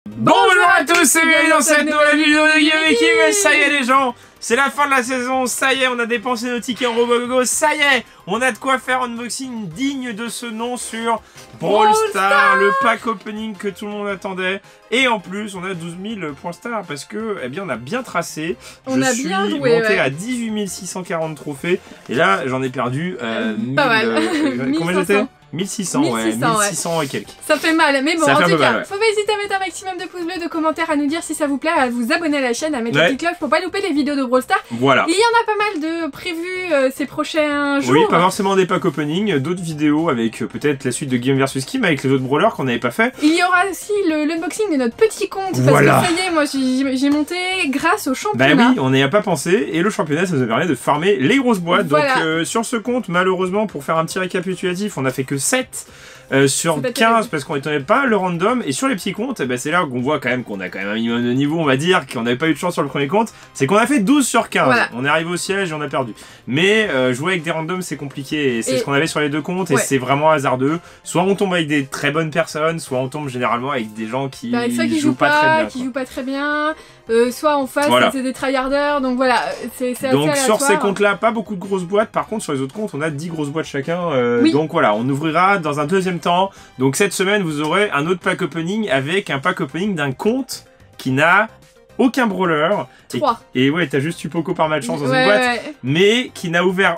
Bonjour à tous et bienvenue dans cette nouvelle vidéo de Guillaume et Kim. Ça y est les gens, c'est la fin de la saison, ça y est, on a dépensé nos tickets en Robogogo, ça y est, on a de quoi faire un unboxing digne de ce nom sur Brawl Stars, le pack opening que tout le monde attendait. Et en plus, on a 12 000 points stars parce que, eh bien, on a bien tracé. On a bien joué, monté ouais. à 18 640 trophées. Et là, j'en ai perdu pas mal. Combien j'étais 1600, ouais, 1600 et quelques. Ça fait mal, mais bon, ça en tout cas, mal, ouais. faut pas hésiter à mettre un maximum de pouces bleus, de commentaires, à nous dire si ça vous plaît, à vous abonner à la chaîne, à mettre la petite cloche pour pas louper les vidéos de Brawl Stars. Voilà. Il y en a pas mal de prévus ces prochains jours. Oui, pas forcément des packs opening, d'autres vidéos avec peut-être la suite de Guillaume vs Kim avec les autres brawlers qu'on n'avait pas fait. Il y aura aussi l'unboxing de notre petit compte, voilà. parce que ça y est, moi j'ai monté grâce au championnat. Bah oui, on n'y a pas pensé, et le championnat ça nous a permis de farmer les grosses boîtes. Voilà. Donc sur ce compte, malheureusement, pour faire un petit récapitulatif, on a fait que 7. Sur 15 parce qu'on n'étonnait pas le random, et sur les petits comptes, bah, c'est là qu'on voit quand même qu'on a quand même un minimum de niveau, on va dire, qu'on n'avait pas eu de chance sur le premier compte, c'est qu'on a fait 12 sur 15. Voilà. On est arrivé au siège et on a perdu. Mais jouer avec des randoms c'est compliqué, et c'est ce qu'on avait sur les deux comptes, et c'est vraiment hasardeux. Soit on tombe avec des très bonnes personnes, soit on tombe généralement avec des gens qui jouent pas très bien. Qui jouent pas très bien, soit en face c'est des tryharders, donc voilà, c'est assez donc aléatoire. Sur ces comptes là, pas beaucoup de grosses boîtes, par contre sur les autres comptes on a 10 grosses boîtes chacun, donc voilà, on ouvrira dans un deuxième temps. Donc cette semaine vous aurez un autre pack opening avec un pack opening d'un compte qui n'a aucun brawler. 3. Et ouais, t'as juste Tupoco par malchance dans une boîte, mais qui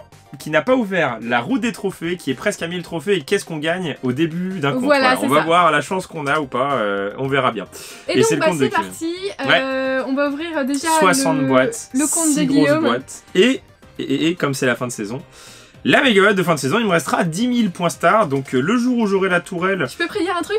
n'a pas ouvert la route des trophées, qui est presque à 1000 trophées, et qu'est-ce qu'on gagne au début d'un compte. Voilà, on va voir la chance qu'on a ou pas, on verra bien. Et donc bah, c'est parti, on va ouvrir déjà 60 boîtes, le compte de 6 Guillaume. grosses boîtes. Et comme c'est la fin de saison, la méga boîte de fin de saison, il me restera 10 000 points stars, donc le jour où j'aurai la tourelle... Je peux prédire un truc?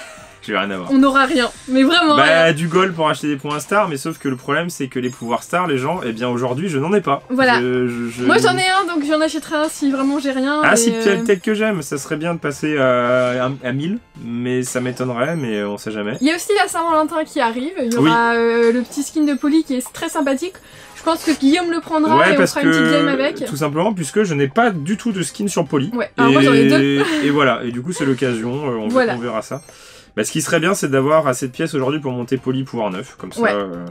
Je vais rien avoir. On n'aura rien, mais vraiment rien. Du gold pour acheter des points stars, mais sauf que le problème c'est que les pouvoirs stars, les gens, eh bien aujourd'hui je n'en ai pas. Voilà. Moi j'en ai un, donc j'en achèterai un si vraiment j'ai rien. Ah, si peut-être que j'aime, ça serait bien de passer à 1000, mais ça m'étonnerait, mais on sait jamais. Il y a aussi la Saint-Valentin qui arrive, il y aura le petit skin de Polly qui est très sympathique. Je pense que Guillaume le prendra et on fera une petite game avec. Tout simplement puisque je n'ai pas du tout de skin sur Polly. Ouais, alors moi j'en ai 2. Et voilà, et du coup c'est l'occasion, on verra ça. Bah, ce qui serait bien, c'est d'avoir assez de pièces aujourd'hui pour monter Polly pouvoir 9, comme ça,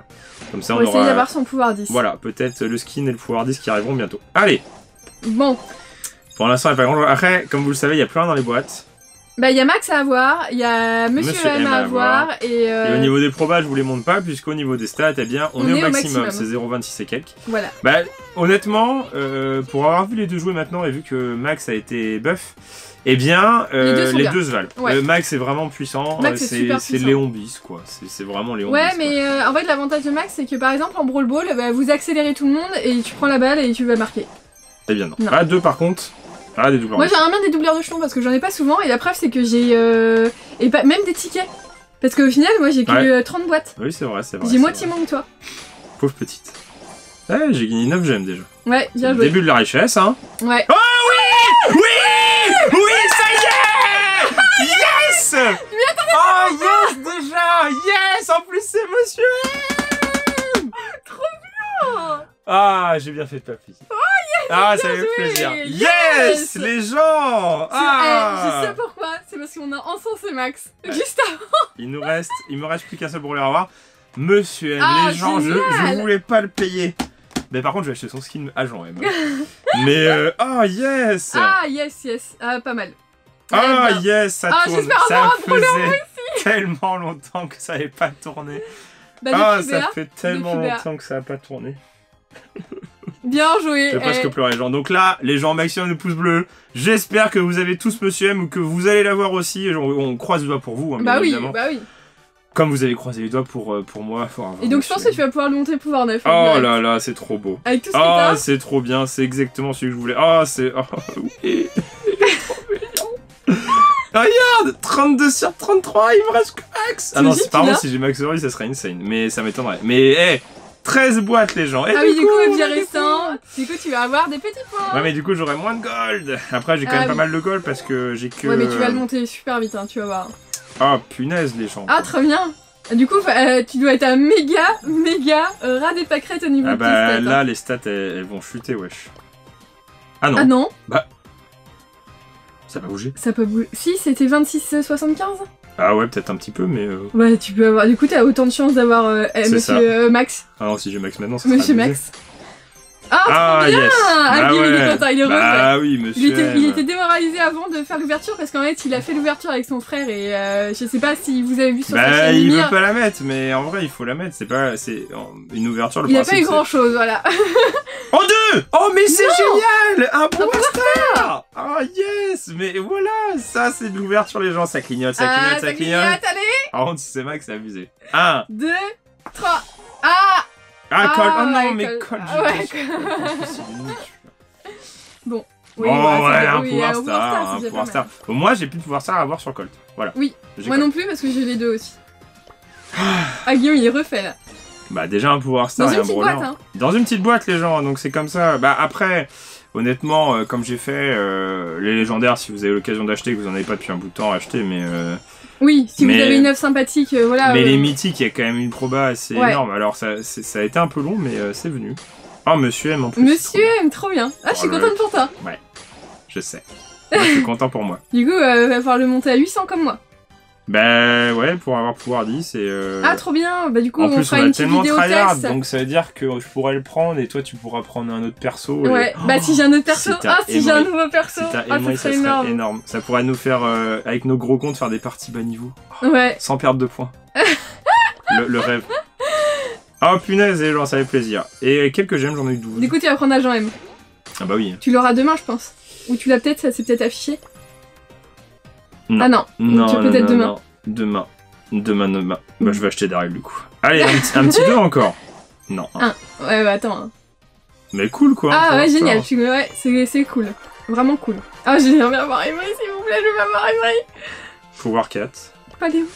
on va essayer d'avoir son pouvoir 10. Voilà, peut-être le skin et le pouvoir 10 qui arriveront bientôt. Allez. Bon. Pour l'instant, il n'y a pas grand chose. Après, comme vous le savez, il y a plus rien dans les boîtes. Bah, il y a Max à avoir, il y a Monsieur M à avoir, et au niveau des probas, je vous les montre pas, puisqu'au niveau des stats, eh bien, on est au maximum. C'est 0,26 et quelques. Voilà. Bah, honnêtement, pour avoir vu les deux jouer maintenant, et vu que Max a été buff, eh bien, les deux se valent. Max est vraiment puissant, c'est Léon Bis, quoi. C'est vraiment Léon Bis. Ouais, mais en fait, l'avantage de Max, c'est que par exemple, en Brawl Ball, vous accélérez tout le monde, et tu prends la balle et tu vas marquer. Eh bien, non. Ah, deux par contre. Ah, des doubleurs. Moi j'aimerais bien des doubleurs de jetons parce que j'en ai pas souvent, et la preuve c'est que j'ai et même des tickets. Parce qu'au final moi j'ai que 30 boîtes. Oui c'est vrai, c'est vrai. J'ai moitié moins que toi. Pauvre petite. Ouais, j'ai gagné 9 gemmes déjà. Ouais, bien joué. Début de la richesse, hein. Ouais. Oh oui. Oui. Oui, ça y est. Yes. Oh yes déjà. Yes. En plus c'est monsieur. Trop bien. Ah, j'ai bien fait de papy. Ah, ça fait plaisir. Yes, les gens. Je sais pourquoi, c'est parce qu'on a encensé Max, juste avant. Il me reste plus qu'un seul brawler à avoir. Monsieur M, les gens, je voulais pas le payer. Mais par contre, je vais acheter son skin agent M. Mais, yes. Ah, yes. Ah, pas mal. Ah, yes, ça tourne. J'espère avoir un brawler aussi. Tellement longtemps que ça n'avait pas tourné. Bah, ça fait tellement longtemps que ça n'a pas tourné. Bien joué. J'ai presque pleuré les gens. Donc là, les gens, maximum de pouces bleus. J'espère que vous avez tous Monsieur M ou que vous allez l'avoir aussi. On croise les doigts pour vous, hein, bien évidemment. Bah oui. Comme vous avez croisé les doigts pour moi. Et donc je pense que tu vas pouvoir le monter pouvoir 9. Oh là là, c'est trop beau. Avec tout ce que t'as. Ah, c'est trop bien. C'est exactement celui que je voulais. Ah, c'est... oui. Il est trop mignon. Regarde, 32 sur 33, il me reste que Max. Ah non, par contre, si j'ai Max Ori, ça serait insane. Mais ça m'étonnerait. Mais, 13 boîtes les gens. Et du coup, bien récent. Du coup, tu vas avoir des petits points. Ouais, mais du coup, j'aurai moins de gold. Après, j'ai quand même pas mal de gold parce que j'ai que... Ouais, mais tu vas le monter super vite, hein, tu vas voir. Ah, punaise, les gens. Ah, très bien. Du coup, tu dois être un méga rat des pâquerettes au niveau de tes stats. Là, les stats, elles vont chuter, wesh. Ah non. Ah non. Bah... Ça a pas bougé. Ça peut bouger. Si, c'était 26,75. Ah ouais, peut-être un petit peu, mais... Ouais, tu peux avoir... Du coup, t'as autant de chance d'avoir Monsieur Max. Ah non, si j'ai Max maintenant, ça Monsieur Max. Ah, trop bien yes. Ah, Guillaume, il est content, il est heureux. Ah oui, monsieur il était démoralisé avant de faire l'ouverture, parce qu'en fait, il a fait l'ouverture avec son frère, et je sais pas si vous avez vu sur sa chaîne il Lumière. veut pas la mettre, mais en vrai, il faut la mettre, c'est une ouverture, le il a pas eu grand-chose, voilà. En deux. Oh, mais c'est génial. Un Power Star. Ah, yes. Mais voilà, ça, c'est de l'ouverture, les gens, ça clignote, ça clignote, ça clignote. Allez. Par contre, si c'est Max, c'est abusé. 1, 2, 3. Colt. Oh non, ouais, mais Colt. Bon. Oui, un Power Star. Bon, moi, j'ai plus de Power Star à avoir sur Colt. Voilà. Oui, moi non plus, parce que j'ai les deux aussi. Ah, Guillaume, il est refait, là. Bah, déjà, un Power Star et un Brawler. Boîte, hein. Dans une petite boîte, les gens, donc c'est comme ça. Bah, après, honnêtement, comme j'ai fait, les légendaires, si vous avez l'occasion d'acheter, que vous en avez pas depuis un bout de temps, achetez, mais... Oui, si vous avez une œuvre sympathique, voilà. Mais les mythiques, il y a quand même une proba assez énorme. Alors, ça a été un peu long, mais c'est venu. Oh, Monsieur M en plus. Monsieur M, trop bien. Ah, je suis contente pour toi. Ouais, je sais. Moi, je suis content pour moi. Du coup, va falloir le monter à 800 comme moi. Bah ouais, pour avoir pouvoir 10 et... Ah, trop bien. Bah du coup, en plus, on fera une petite vidéo test. Donc ça veut dire que je pourrais le prendre et toi, tu pourras prendre un autre perso. Ouais, bah si j'ai un autre perso. Si j'ai un nouveau perso. Ça serait énorme. Ça pourrait nous faire, avec nos gros comptes, faire des parties bas niveau. Ouais. Sans perdre de points. le rêve. Oh punaise, les gens, ça fait plaisir. Et quelques gemmes, j'en ai eu 12. Du coup, tu vas prendre agent M. Ah bah oui. Tu l'auras demain, je pense. Ou tu l'as peut-être, ça s'est peut-être affiché. Non. Ah non, peut-être demain. Demain. Bah je vais acheter Daryl du coup. Allez, un petit 2 encore. Non. Ouais, bah attends. Mais cool quoi. Ah ouais, génial. Ouais, c'est cool. Vraiment cool. Ah, j'aimerais bien avoir Emery, s'il vous plaît, je veux avoir Emery. Pouvoir 4. Pas Léo.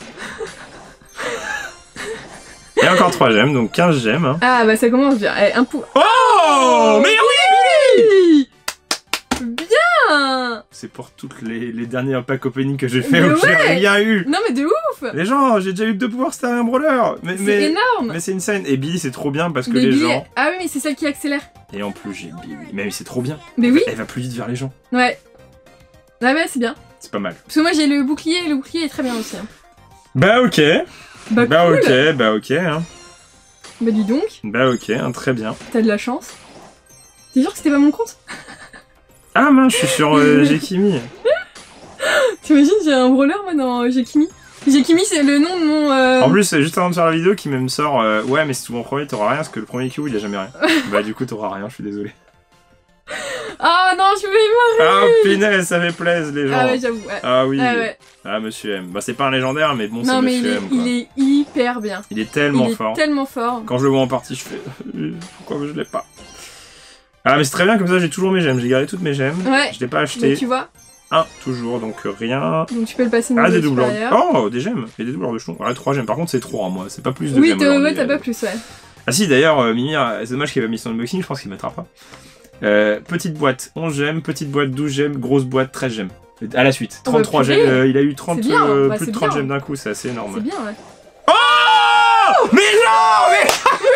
Et encore 3 gemmes, donc 15 gemmes. Hein. Ah bah ça commence bien. Un pou... Oh, mais oui. Bien. C'est pour toutes les derniers packs opening que j'ai fait où j'ai rien eu. Non mais de ouf. Les gens, j'ai déjà eu 2 pouvoirs Star et un Brawler. C'est énorme. Mais c'est une scène. Et Billy c'est trop bien parce que les gens... Ah oui mais c'est celle qui accélère. Et en plus j'ai Billy. Mais c'est trop bien. Mais oui. Elle va plus vite vers les gens. Ouais. Ah ouais c'est bien. C'est pas mal. Parce que moi j'ai le bouclier et le bouclier est très bien aussi. Hein. Bah ok. Bah cool. Bah ok. Hein. Bah dis donc. Bah ok, hein, très bien. T'as de la chance. T'es sûr que c'était pas mon compte? Ah mince, je suis sur Gekimi. T'imagines, j'ai un brawler moi dans Gekimi. Gekimi c'est le nom de mon... En plus, juste avant de faire la vidéo, qui me sort ouais mais si tu prends premier t'auras rien, parce que le premier Q il a jamais rien. Bah du coup t'auras rien, je suis désolé. Ah non, je vais y mourir. Ah punaise, ça fait plaisir les gens. Ah ouais, j'avoue. Ouais. Ah oui. Ah, ouais. Ah Monsieur M. Bah c'est pas un légendaire, mais bon, c'est Monsieur M. Il est hyper bien. Il est tellement fort. Tellement fort. Quand je le vois en partie, je fais... Pourquoi je l'ai pas? Ah mais c'est très bien, comme ça j'ai toujours mes gemmes. J'ai gardé toutes mes gemmes. Ouais. Je l'ai pas acheté. Mais tu vois. Toujours, donc rien. Donc tu peux le passer des doubleurs. Oh, des gemmes. Et des doubleurs de jetons. Ouais, 3 gemmes. Par contre, c'est 3 moi. C'est pas plus de gemmes. Oui, t'as pas plus, ouais. Ah si, d'ailleurs, Mimir, c'est dommage qu'il ait pas mis son unboxing. Je pense qu'il mettra pas. Petite boîte, 11 gemmes. Petite boîte, 12 gemmes. Grosse boîte, 13 gemmes. À la suite. 33 gemmes. Il a eu 30, plus de 30 gemmes d'un coup. C'est assez énorme. C'est bien, ouais. Oh mais non mais...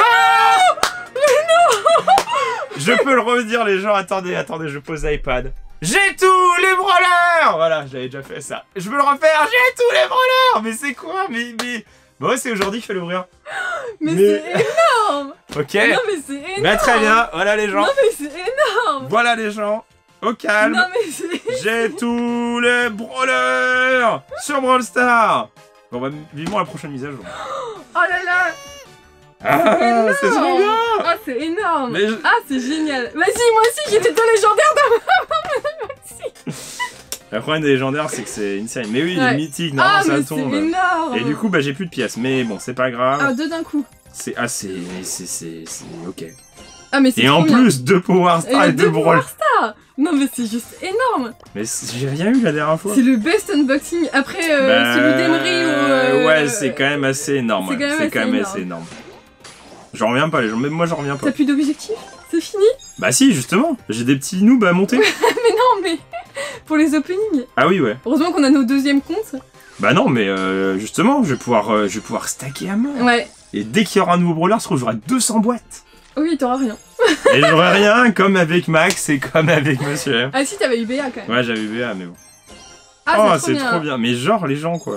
Je peux le redire les gens, attendez, je pose l'iPad. J'ai tous les brawlers. Voilà, j'avais déjà fait ça. Je peux le refaire, j'ai tous les brawlers. Mais c'est quoi? Mais... Bon, c'est aujourd'hui qu'il fallait l'ouvrir. Mais c'est énorme. Ok. Non mais c'est énorme. Bah très bien, voilà les gens. Non mais c'est énorme. Voilà les gens. Au calme. Non mais c'est... J'ai tous les brawlers sur Brawl Stars. Bon, bah, vivement la prochaine mise à jour. Oh là là. Ah, c'est trop bien. Ah, c'est énorme. Ah, c'est génial. Vas-y, moi aussi, j'ai des légendaires dans ma... Le problème des légendaires, c'est que c'est une série. Mais oui, les mythiques, normalement, ça tombe. C'est énorme. Et du coup, bah, j'ai plus de pièces. Mais bon, c'est pas grave. Ah, 2 d'un coup. C'est assez... c'est ok. Ah, mais c'est et en plus, 2 Power Stars et 2 Brawl Stars. Non, mais c'est juste énorme. Mais j'ai rien eu la dernière fois. C'est le best unboxing après celui d'Emery ou... Ouais, c'est quand même assez énorme. C'est quand même assez énorme. J'en reviens pas les gens, même moi j'en reviens pas. T'as plus d'objectifs? C'est fini? Bah si, justement, j'ai des petits noobs à monter. Mais non, mais pour les openings. Ah oui, ouais. Heureusement qu'on a nos 2e comptes. Bah non, mais justement, je vais pouvoir stacker à mort. Ouais. Et dès qu'il y aura un nouveau brawler, je trouve que j'aurai 200 boîtes. Oui, t'auras rien. Et j'aurai rien, comme avec Max et comme avec Monsieur M. Ah si, t'avais eu BA quand même. Ouais, j'avais eu BA, mais bon. Ah, oh, c'est trop bien. Mais genre, les gens, quoi.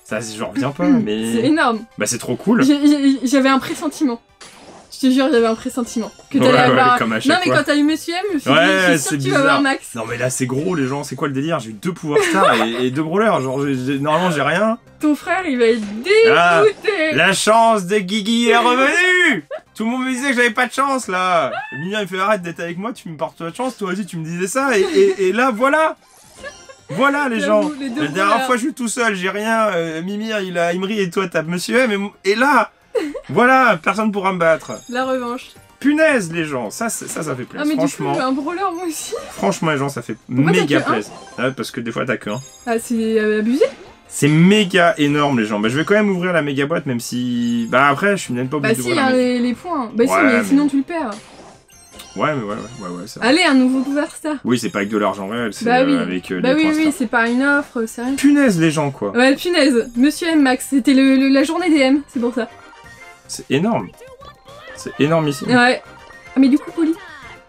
Ça, j'en reviens pas, mais... C'est énorme. Bah, c'est trop cool. J'avais un pressentiment. Je te jure, j'avais un pressentiment. Que t'allais avoir... comme à chaque non, mais quand t'as eu Monsieur M, je me suis dit, je suis sûr que tu vas avoir Max. Non, mais là, c'est gros, les gens. C'est quoi le délire? J'ai eu 2 Power Stars et 2 brawlers. Genre, normalement, j'ai rien. Ton frère, il va être dégoûté. La chance de Guigui est revenue. Tout le monde me disait que j'avais pas de chance, là. Mimir, il fait arrête d'être avec moi, tu me portes pas de chance. Toi aussi, tu me disais ça. Et là, voilà. Voilà, les gens. La dernière fois, je suis tout seul, j'ai rien. Mimir, il a Imri et toi, t'as Monsieur M. Et là... Voilà, personne pourra me battre. La revanche. Punaise, les gens, ça fait plaisir. Ah, mais franchement. Du coup, un brawler, moi aussi. Franchement, les gens, ça fait méga plaisir. Ah, parce que des fois, t'as que un. Ah, c'est abusé. C'est méga énorme, les gens. Bah, je vais quand même ouvrir la méga boîte, même si. Bah, après, je suis même pas obligé d'ouvrir. Bah, si, il y a les points. Bah, ouais, si, mais sinon, tu le perds. Ouais, mais ouais, c'est vrai. Allez, un nouveau Power Star. Oui, c'est pas avec de l'argent réel, c'est avec des points stars. Oui, c'est pas une offre, c'est rien. Punaise, les gens, quoi. Ouais, punaise. Monsieur M, Max, c'était la journée des M, c'est pour ça. C'est énorme. C'est énormissime. Ouais. Ah, mais du coup, Polly.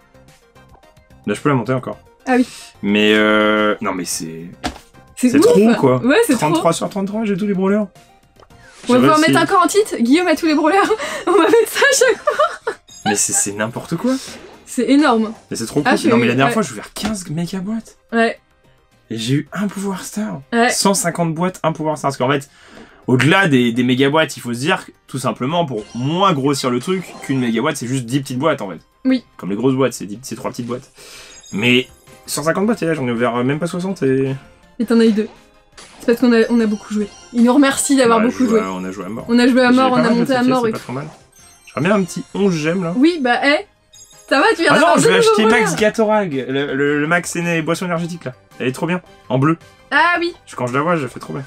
Là, je peux la monter encore. Ah oui. Mais non, mais c'est ouf. trop, quoi. Ouais, c'est 33 sur 33, j'ai tous les brawlers. On va pouvoir mettre encore en titre. Guillaume a tous les brawlers. On va mettre ça à chaque fois. Mais c'est n'importe quoi. C'est énorme. Mais c'est trop cool. Non, mais la dernière fois, j'ai ouvert 15 méga boîtes. Ouais. Et j'ai eu un pouvoir star. Ouais. 150 boîtes, un pouvoir star. Parce qu'en fait, au-delà des méga boîtes, il faut se dire, tout simplement, pour moins grossir le truc, qu'une méga boîte, c'est juste 10 petites boîtes, en fait. Oui. Comme les grosses boîtes, c'est 3 petites boîtes. Mais 150 boîtes, et là, j'en ai ouvert même pas 60 et... Et t'en as eu 2. C'est parce qu'on a beaucoup joué. Il nous remercie d'avoir beaucoup joué. On a joué à mort. On a joué à mort, on a monté à mort. C'est pas trop mal. J'aurais bien un petit 11 gemmes, là. Oui, bah, ça va, tu viens d'avoir. Ah non, je vais acheter Max Gatorade, le Max boisson énergétique, là. Elle est trop bien, en bleu. Ah oui. Quand je la vois, je la fais trop bien.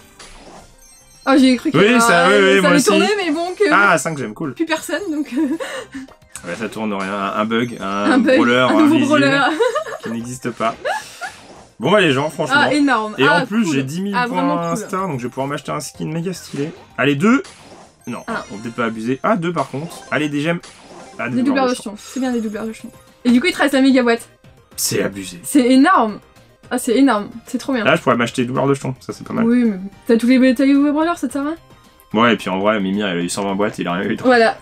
Oh, j'ai cru que ça allait tourner, mais bon, que... Ah, 5 gemmes, cool. Plus personne, donc... Ouais, ça tourne rien. Un bug, un brawler, un nouveau brawler qui n'existe pas. Bon bah les gens, franchement. Ah, énorme. Et en plus, j'ai 10 000 points star, donc je vais pouvoir m'acheter un skin méga stylé. Allez, 2. Non, on peut peut-être pas abuser. Ah, 2 par contre. Allez, des gemmes. Ah, des doubleurs de jetons. C'est bien des doubleurs de jetons. Et du coup, il te reste la méga boîte. C'est abusé. C'est énorme. Ah, c'est énorme. C'est trop bien. Là, je pourrais m'acheter doubleurs de jetons. Ça, c'est pas mal. Oui, mais t'as tous les brawlers, ça te sert à rien. Ouais, et puis en vrai, Mimir, il a eu 120 boîtes, il a rien eu. Voilà.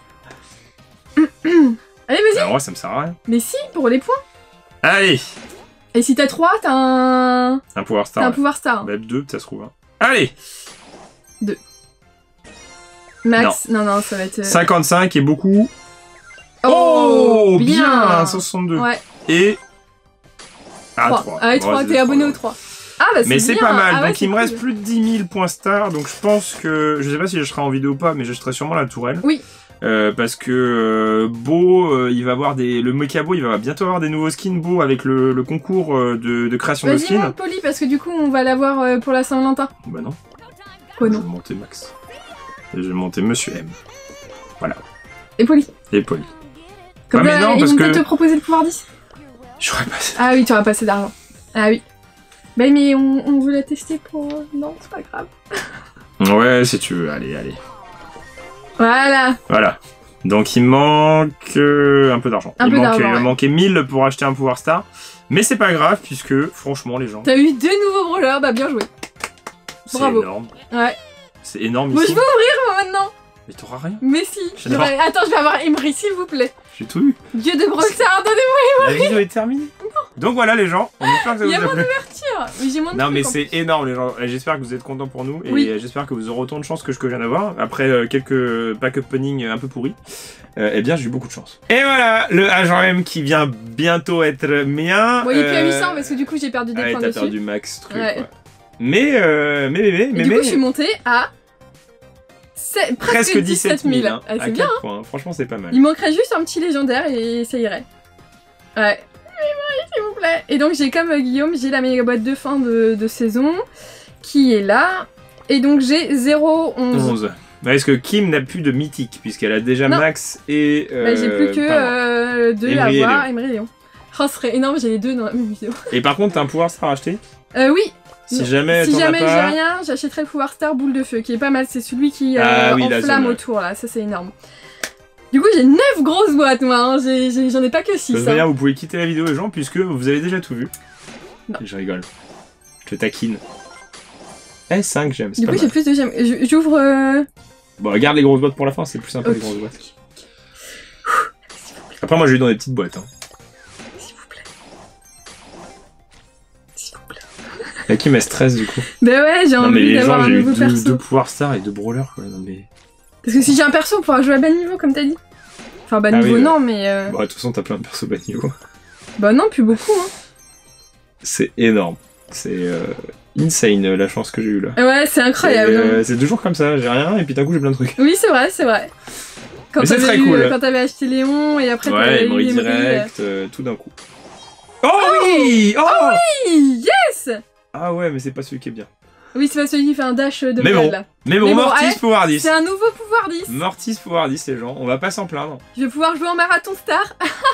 Allez, vas-y. En vrai, ça me sert à rien. Mais si, pour les points. Allez. Et si t'as 3, t'as un pouvoir star. T'as un pouvoir star. Bah, 2, ça se trouve. Hein. Allez. 2. Max, non, ça va être... 55 et beaucoup. Oh, bien 162. Ouais. Et... Ah, 3. Ah, 3, t'es abonné au 3. Ah, bah c'est mais c'est bien. pas mal, ah, donc il me reste plus de 10 000 points star, donc je pense que... Je sais pas si je serai en vidéo ou pas, mais je serai sûrement la tourelle. Oui. Parce que Beau, il va avoir le Mecha Beau, il va bientôt avoir des nouveaux skins Beau avec le concours de création de skins. Vas-y, monte Polly, parce que du coup, on va l'avoir pour la Saint-Valentin. Bah non. Quoi non? Je vais monter Max. Et je vais monter Monsieur M. Voilà. Et Polly. Et Polly. Comme ça, ils vont peut-être te proposer le pouvoir 10. J'aurais pas assez. Ah oui, tu auras pas assez d'argent. Ah oui. Bah mais on veut la tester pour... Non, c'est pas grave. Ouais, si tu veux, allez. Voilà. Voilà. Donc il manque un peu d'argent. Il va manquer 1000 pour acheter un pouvoir star. Mais c'est pas grave, puisque, franchement, les gens... T'as eu 2 nouveaux brawlers, bah bien joué. Bravo. C'est énorme. Ouais. C'est énorme Moi, ici. je veux ouvrir, moi, maintenant. Mais t'auras rien. Mais si. Attends, je vais avoir Imri, s'il vous plaît. J'ai tout eu. Dieu de Brawl Stars, donnez-moi Imri. La vidéo est terminée. Donc voilà les gens, on espère que ça vous a plu. Il y a moins d'ouverture. Mais j'ai moins de Non mais c'est énorme les gens, j'espère que vous êtes contents pour nous et j'espère que vous aurez autant de chance que je viens d'avoir. Après quelques pack opening un peu pourris, eh bien j'ai eu beaucoup de chance. Et voilà, le agent M qui vient bientôt être mien. Bon il est plus à 800 parce que du coup j'ai perdu des points dessus. T'as perdu max truc ouais. Quoi. Mais du coup je suis montée à... presque 17 000. Ah, c'est bien hein. Franchement c'est pas mal. Il manquerait juste un petit légendaire et ça irait. Ouais. S'il vous plaît. Et donc j'ai comme Guillaume, j'ai la méga boîte de fin de saison qui est là. Et donc j'ai 0,11. Est-ce que Kim n'a plus de mythique puisqu'elle a déjà Max et... bah, j'ai plus que 2 à avoir, Emery et Léon. Oh, ce serait énorme, j'ai les 2 dans la même vidéo. Et par contre t'as un pouvoir star à acheter? Oui. Si jamais j'ai rien, j'achèterai le pouvoir star boule de feu qui est pas mal, c'est celui qui enflamme autour là, ça c'est énorme. Du coup j'ai 9 grosses boîtes moi, hein. J'en ai pas que 6. De toute manière vous pouvez quitter la vidéo les gens puisque vous avez déjà tout vu. Non. Je rigole. Je te taquine. Eh, 5 gemmes, c'est Du pas coup, mal. j'ai plus de gemmes. J'ouvre... Bon, regarde les grosses boîtes pour la fin, c'est plus sympa les grosses boîtes. Après, moi, j'ai eu dans des petites boîtes. Hein. S'il vous plaît. S'il vous plaît. Y'a qui me stresse du coup. Bah ouais, j'ai envie d'avoir un j'ai eu nouveau perso. deux pouvoirs stars et 2 brawlers quoi. Non, mais... Parce que si j'ai un perso, on pourra jouer à bas niveau, comme t'as dit. Enfin, bas Ah niveau, oui, non, mais... Bon, de toute façon, t'as plein de persos bas niveau. Bah non, plus beaucoup, hein. C'est énorme. C'est insane la chance que j'ai eue là. Ouais, c'est incroyable. Et, c'est toujours comme ça, j'ai rien et puis d'un coup j'ai plein de trucs. Oui, c'est vrai, c'est vrai. Quand Mais c'est très cool. Quand t'avais acheté Léon, et après Ouais, t'avais Emery eu direct, tout d'un coup. Oh oui, oh Oui, yes. Ah ouais, mais c'est pas celui qui est bien. Oui, c'est pas celui qui fait un dash de Mais bled, bon. là. Mais bon, Mais bon, Mortis allez, pouvoir 10. C'est un nouveau pouvoir 10. Mortis pouvoir 10 les gens, on va pas s'en plaindre. Je vais pouvoir jouer en marathon star.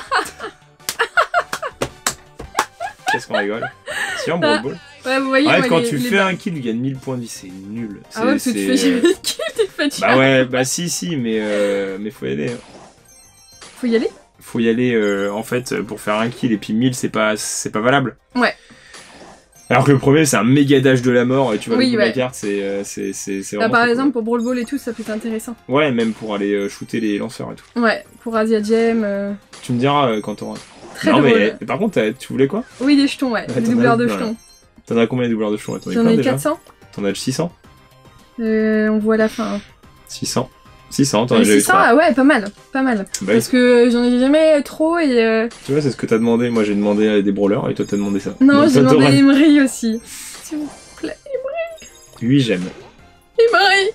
Qu'est-ce qu'on rigole. Si en Brawl Ball. Ouais, vous voyez, Ouais, moi, quand les- tu les fais balles. un kill, tu gagnes 1000 points de vie, c'est nul. Ah ouais, parce que tu fais jamais de kill, t'es fatigué. Bah ouais, bah si, mais faut y aller. Hein. Faut y aller. Faut y aller, en fait, pour faire un kill, et puis 1000, c'est pas valable. Ouais. Alors que le premier, c'est un méga dash de la mort, et tu vas Oui, au bout de ouais. la carte, c'est Là, vraiment par trop exemple, pour Brawl Ball et tout, ça peut être intéressant. cool. Ouais, même pour aller shooter les lanceurs et tout. Ouais, pour Asia Gem. Tu me diras quand t'auras... Très Non, drôle. mais par contre, tu voulais quoi? Oui, des jetons, ouais. Ouais, Des t'en as- doubleurs de ouais. jetons. T'en as combien de doubleurs de chevaux? T'en as J'en plein ai déjà? 400. T'en as 600? On voit la fin. 600. 600, t'en as déjà eu 600, 3. ah ouais, pas mal. Pas mal. Bah, Parce que j'en ai jamais trop et... tu vois, c'est ce que t'as demandé. Moi, j'ai demandé des brawlers, et toi, t'as demandé ça. Non, Donc, j'ai toi, demandé t'auras Emery aussi. S'il vous plaît. 8 gemmes. Emery.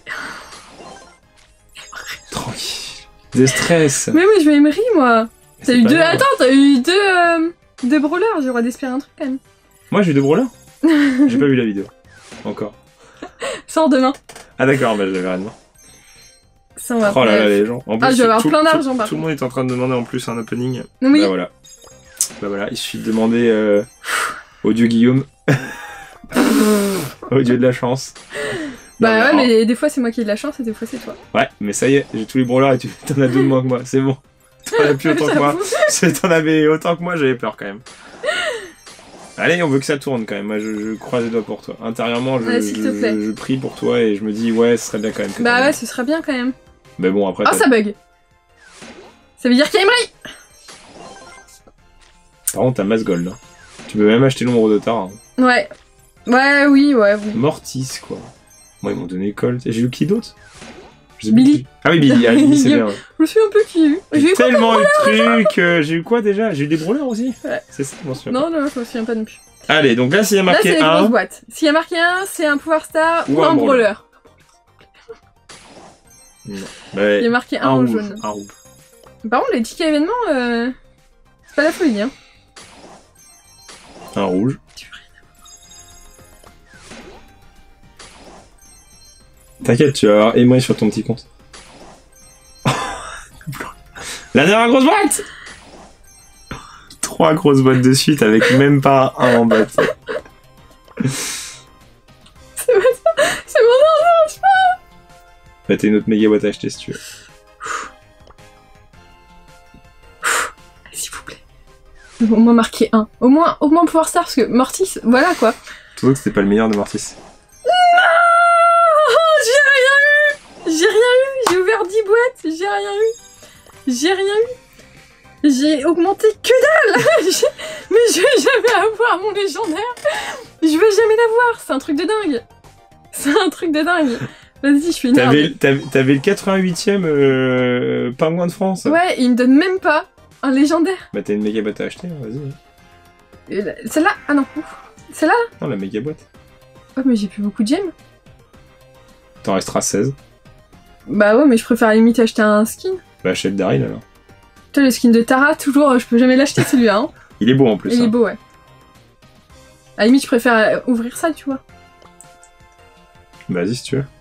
Tranquille. Des stress. Mais oui, je veux Emery, moi. T'as C'est eu pas deux... grave. Attends, t'as eu deux brawlers. J'ai le droit d'espérer un truc, quand même. Moi, j'ai eu 2 brawlers. J'ai pas vu la vidéo. Encore. Sors demain. Ah d'accord, bah je l'avais rien demandé. Ça, on va Oh là là, faire. les gens. En plus, Ah, je vais avoir plein d'argent, par Tout le monde est en train de demander en plus un opening. Oui. Bah voilà. Bah voilà, il suffit de demander au dieu Guillaume. Au dieu de la chance. Bah Non, ouais, mais des fois, c'est moi qui ai de la chance et des fois, c'est toi. Ouais, mais ça y est, j'ai tous les brawlers et t'en as 2 de moins que moi, c'est bon. T'en as plus autant que moi. T'en avais autant que moi, j'avais peur quand même. Allez, on veut que ça tourne quand même. Moi, je croise les doigts pour toi. Intérieurement, Ouais, s'il te plaît. je prie pour toi et je me dis, ouais, ce serait bien quand même. Que Bah ça ouais, ce serait bien, quand même. Mais bon, après. Ah, ça bug. Ça veut dire qu'il y a Emery. Par contre, t'as masse gold. Hein. Tu peux même acheter l'ombre de Tara. Hein. Ouais. Ouais, oui. Mortis, quoi. Moi, ils m'ont donné Colt. Et j'ai eu qui d'autre? Je sais Billy. plus. Ah oui, Billy, ah, Billy c'est bien. Ouais. Je me suis un peu qui eu. J'ai J'ai eu quoi tellement eu de trucs. J'ai eu quoi déjà? J'ai eu des brawlers aussi. Ouais. C'est ça, je m'en souviens. Non, je me souviens pas non plus. Allez, donc là, s'il y a Là, c'est marqué les grosses 1. boîtes. S'il y a marqué 1, c'est un pouvoir star Ou ou un un brawler. Bah, Il y a marqué 1 un en rouge. jaune. Un rouge. Par contre, les tickets événements, c'est pas la folie, hein. Un rouge. T'inquiète, tu vas avoir Emery sur ton petit compte. La dernière grosse boîte! 3 grosses boîtes de suite avec même pas un en bas. C'est mon argent, je Bah, t'as une autre méga boîte à acheter si tu veux. S'il vous plaît. Au moins marqué 1. Au moins pouvoir star, parce que Mortis, voilà quoi. Tu vois que c'était pas le meilleur de Mortis. Non, j'ai rien eu. J'ai ouvert 10 boîtes, j'ai rien eu. J'ai augmenté que dalle. Mais je vais jamais avoir mon légendaire. Je vais jamais l'avoir, c'est un truc de dingue. Vas-y, je suis énervée. T'avais le 88ème pingouin de France. Ouais, il me donne même pas un légendaire. Bah t'as une méga boîte à acheter, hein, vas-y. Celle-là? Ah non, ouf. Celle-là? Non, la méga boîte. Oh, mais j'ai plus beaucoup de gemmes. T'en restera 16. Bah ouais, mais je préfère à la limite acheter un skin. Bah achète Daryl alors. Toi, le skin de Tara, toujours, je peux jamais l'acheter celui-là. Hein. Il est beau en plus. Il hein. est beau, ouais. À la limite, je préfère ouvrir ça, tu vois. Vas-y si tu veux.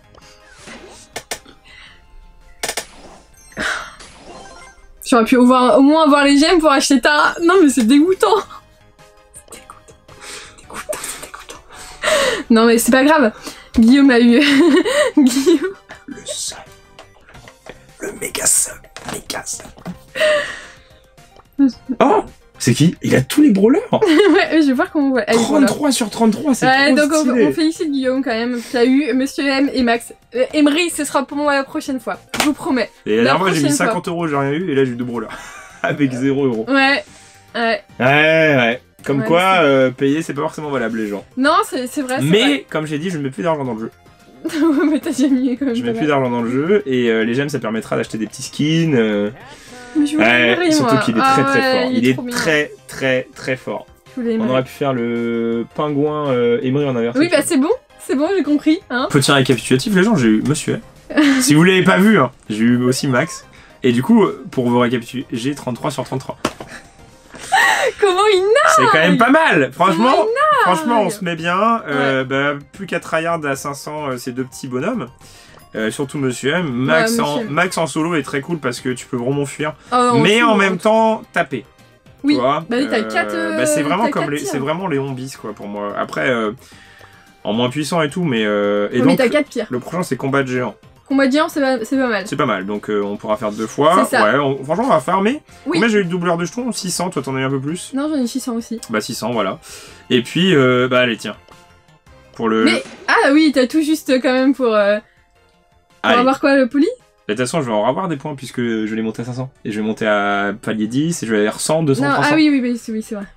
J'aurais pu au moins avoir les gemmes pour acheter Tara. Non, mais c'est dégoûtant. C'est dégoûtant. Non, mais c'est pas grave. Guillaume a eu... Guillaume... Le seul. Le méga seul. Méga seul. Oh C'est qui? Il a tous les brawlers. Ouais, je vais voir comment on voit. 33 sur 33, c'est trop donc stylé. on félicite Guillaume quand même, qui a eu Monsieur M et Max. Emery, ce sera pour moi la prochaine fois, je vous promets. Et la dernière fois, j'ai mis 50 €, j'ai rien eu, et là j'ai eu 2 brawlers. Avec 0 €. Ouais. Comme quoi, payer, c'est pas forcément valable, les gens. Non, c'est vrai. Mais, vrai. comme j'ai dit, je ne mets plus d'argent dans le jeu. Mais t'as jamais mis quand même. Je mets plus d'argent dans le jeu, et les gemmes, ça permettra d'acheter des petits skins. Mais je voulais surtout qu'il est très très fort. Il est trop très fort. On aurait pu faire le pingouin Emery en inversé. Oui, bah c'est bon, j'ai compris. Hein. Petit récapitulatif, les gens, j'ai eu Monsieur M. Si vous l'avez pas vu, hein, j'ai eu aussi Max. Et du coup, pour vous récapituler, j'ai 33 sur 33. Comment il nargue? C'est quand même pas mal. Franchement, on se met bien. Plus qu'à tryhard à 500, ces deux petits bonhommes. Surtout Monsieur M. Max en solo est très cool parce que tu peux vraiment fuir. Mais en même temps, taper. Oui, tu vois, t'as 4... c'est vraiment c'est vraiment les zombies quoi pour moi. Après, en moins puissant et tout, mais... donc, mais t'as 4 pires. Le prochain c'est combat de géant. Combat de géant, c'est pas mal. C'est pas mal, donc on pourra faire 2 fois. C'est ça. Ouais, franchement, on va farmer. Oui. Combien j'ai eu de doubleur de jetons? 600, toi t'en as eu un peu plus? Non, j'en ai 600 aussi. Bah 600, voilà. Et puis, allez, tiens. Pour le... Mais, ah oui, t'as tout juste quand même pour avoir quoi, le poli? De toute façon, je vais en avoir des points puisque je l'ai monté à 500. Et je vais monter à palier 10 et je vais aller 100, 200, non, 300. Ah oui, c'est vrai.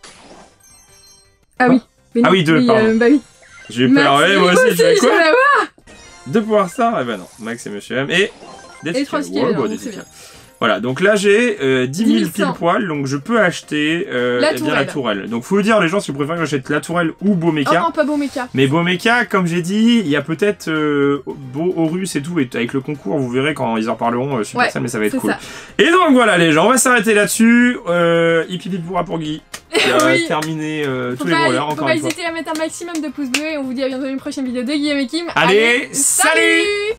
Ah oui. Mais ah oui, 2, pardon. Bah oui. J'ai eu peur, ouais, moi aussi, tu vois quoi? 2 pouvoir star, eh ben non. Max et Monsieur M. Et... Et 3 skills, c'est bien. Voilà, donc là j'ai 10 000 pile poil, donc je peux acheter la tourelle. Donc faut dire les gens si vous préférez que j'achète la tourelle ou Beau Mecha. Oh non, pas Beau Mecha. Mais Beau Mecha, comme j'ai dit, il y a peut-être Beau Horus et tout, et avec le concours vous verrez quand ils en parleront Supercell, mais ça va être cool. Ça. Et donc voilà les gens, on va s'arrêter là-dessus. Hippie pourra pour Guy. Qui a terminé tous les brawlers encore une fois. Faut pas hésiter à mettre un maximum de pouces bleus et on vous dit à bientôt dans une prochaine vidéo de Guillaume et Kim. Allez, salut!